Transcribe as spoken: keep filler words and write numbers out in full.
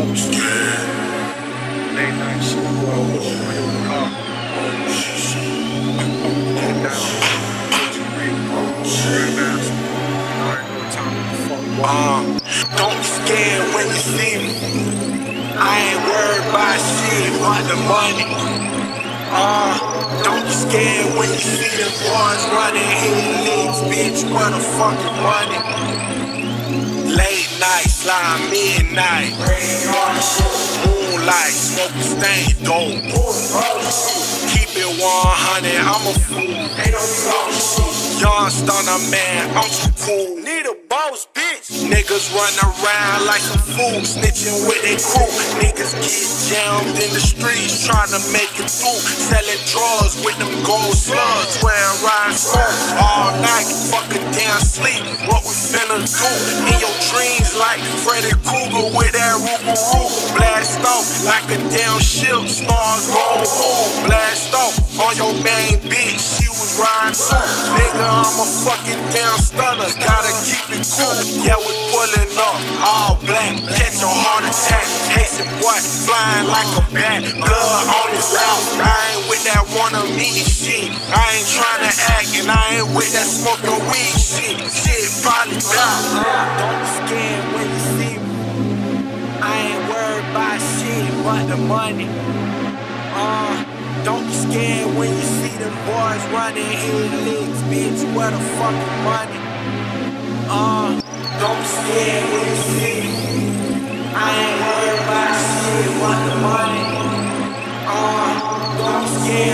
Late night shit, bro. When you in the car, get down, what you read, very fast. You already know what time the fuck you Uh, don't be scared when you see me. I ain't worried about shit but the money. Uh, don't be scared when you see the boys running in your legs, bitch, motherfucking money. Late night, slime midnight. Moonlight, smoke the stain, dope. Keep it one hundred, I'm a fool. Young stunner man, I'm too cool. Need a boss, bitch. Niggas run around like some fools, snitching with their crew. Niggas get jammed in the streets, trying to make it through. Selling drugs with them gold slugs, wearing rhinestones all night. Fuck a damn sleep. What we finna do? In your dreams, like Freddy Krueger with that Ruger-Roo. Blast off like a damn ship, stars roll boom. Blast off on your main bitch, she was riding too. Nigga, I'm a fucking damn stunner, gotta keep it cool. Yeah, we pulling up, all black, catch a heart attack. Hasten boy, flying like a bat, blood on his mouth. I ain't with that wanna me shit. I ain't trying to act, and I ain't with that smoking weed shit. Shit probably bout. Don't be scared when you see me. I ain't worried about shit but the money. Uh, don't be scared when you see them boys running in legs, bitch, where the fucking money? Uh, don't be scared when you see me. I ain't worried about shit but the money. Uh, don't be scared.